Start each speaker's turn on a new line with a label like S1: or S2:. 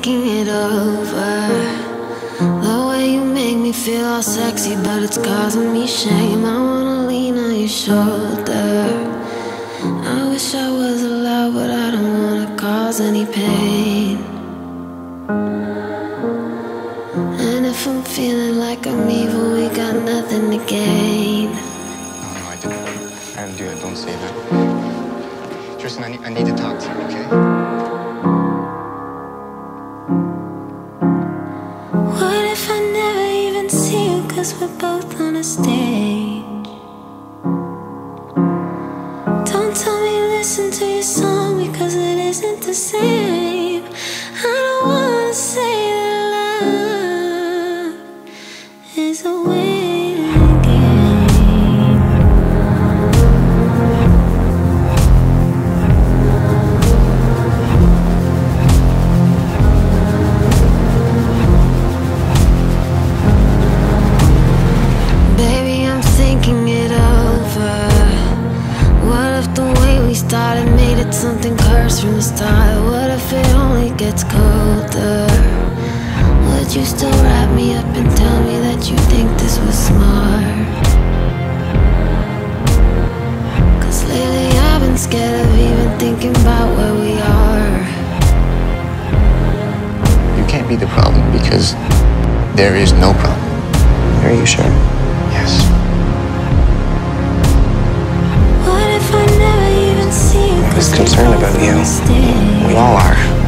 S1: thinking it over. The way you make me feel all sexy, but it's causing me shame. I wanna lean on your shoulder. I wish I was allowed, but I don't wanna cause any pain. And if I'm feeling like I'm evil, we got nothing to gain.
S2: No, I didn't do it. Don't say that. Tristan, I need to talk to you, okay?
S1: What if I never even see you, 'cause we're both on a stage? Don't tell me listen to your song, because it isn't the same. I don't wanna say that love is a waiting game. Baby, I'm thinking it over. What if the way we started made it something cursed from the start? What if it only gets colder? Would you still wrap me up and tell me that you think this was smart? 'Cause lately I've been scared of even thinking about where we are.
S2: You can't be the problem because there is no problem.
S3: Are you sure?
S2: Yes.
S1: What if I never even see you?
S3: I was concerned about you. We all are.